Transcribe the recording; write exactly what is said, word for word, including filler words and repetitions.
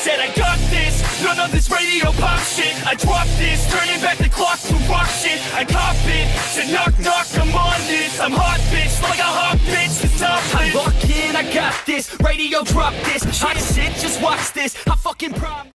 said I got this, none of this radio pop shit. I dropped this, turning back the clock to rock shit. I cop it, said knock knock, I'm on this. I'm hot bitch, like a hot bitch, the top I lock in, I got this, radio drop this. I sit, just watch this, I fucking prom